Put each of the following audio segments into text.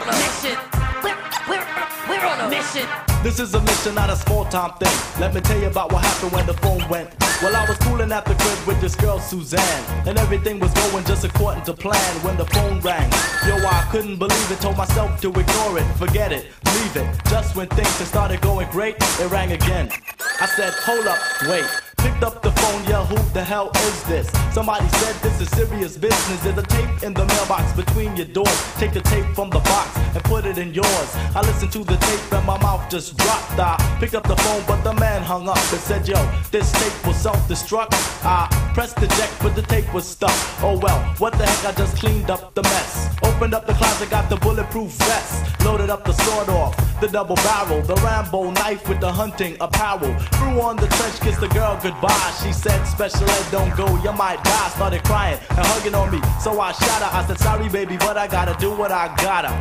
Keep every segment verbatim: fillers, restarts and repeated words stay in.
mission. We're, we're, we're on a mission. This is a mission, not a small-time thing. Let me tell you about what happened when the phone went. Well, I was cooling at the crib with this girl, Suzanne, and everything was going just according to plan when the phone rang. Yo, I couldn't believe it, told myself to ignore it, forget it, leave it. Just when things had started going great, it rang again. I said, hold up, wait. Picked up the phone, yeah, who the hell is this? Somebody said this is serious business. There's a tape in the mailbox between your doors. Take the tape from the box and put it in yours. I listened to the tape and my mouth just dropped. I picked up the phone, but the man hung up and said, yo, this tape will self-destruct. I pressed the eject, but the tape was stuck. Oh well, what the heck, I just cleaned up the mess. Opened up the closet, got the bulletproof vest. Loaded up the sword off, the double barrel, the Rambo knife with the hunting apparel. Threw on the trench, kissed the girl goodbye. She said, special ed, don't go, you might die. Started crying and hugging on me, so I shot her. I said, sorry baby, but I gotta do what I gotta.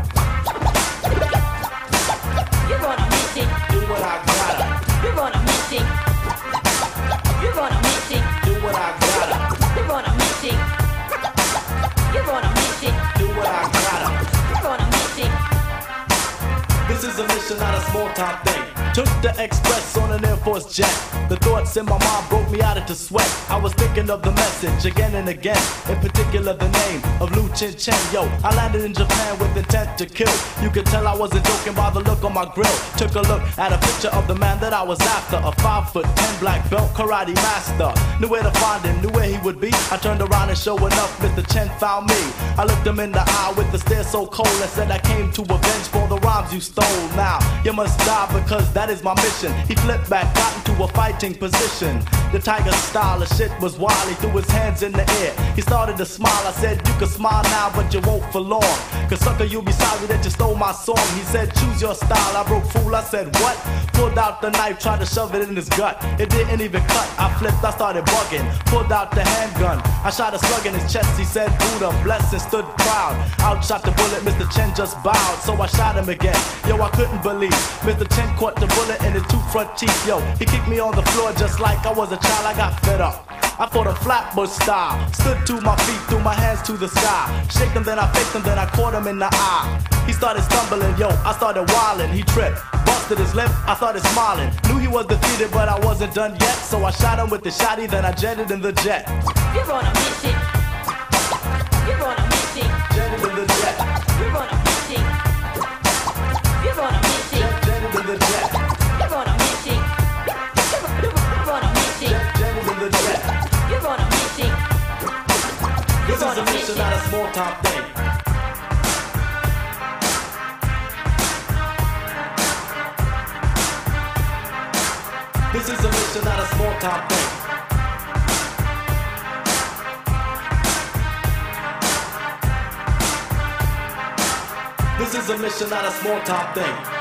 You're on a mission. Do what I gotta. You're on a mission. You're on a mission. Do what I gotta. You're on a mission. You're on a mission. Do what I gotta. You're on a mission. This is a mission, not a small-time thing. Took the express on an Air Force jet. The thoughts in my mind broke me out into sweat. I was thinking of the message again and again. In particular the name of Liu Chin Chen. Yo, I landed in Japan with intent to kill. You could tell I wasn't joking by the look on my grill. Took a look at a picture of the man that I was after. A five foot ten black belt karate master. Knew where to find him, knew where he would be. I turned around and sure enough, Mister Chen found me. I looked him in the eye with the stare so cold and said I came to avenge for the rhymes you stole. Now, you must die because that is my mission. He flipped back, got into a fighting position. The tiger style of shit was wild. He threw his hands in the air. He started to smile. I said, you can smile now, but you won't for long. Cause sucker, you'll be sorry that you stole my song. He said, choose your style. I broke fool. I said, what? Pulled out the knife, tried to shove it in his gut. It didn't even cut. I flipped, I started bugging. Pulled out the handgun. I shot a slug in his chest. He said, Buddha, bless and stood proud. Outshot the bullet. Mister Chen just bowed. So I shot him again. Yo, I couldn't believe Mister Chen caught the bullet in his two front teeth. Yo, he kicked me on the floor just like I was a child. I got fed up. I fought a flatbush style. Stood to my feet, threw my hands to the sky. Shake him, then I faked him, then I caught him in the eye. He started stumbling, yo, I started wilding. He tripped, busted his lip, I started smiling. Knew he was defeated, but I wasn't done yet. So I shot him with the shotty, then I jetted in the jet. You're on a mission. You're on a mission. Jetted in the jet. You're on a mission. You're on a mission. Jetted in the jet. You're on a mission. You're on a mission. Jetted in the jet. You're on a mission. This is a mission, not a small-time thing. This is a mission, not a small-time thing. This is a mission, not a small-time thing.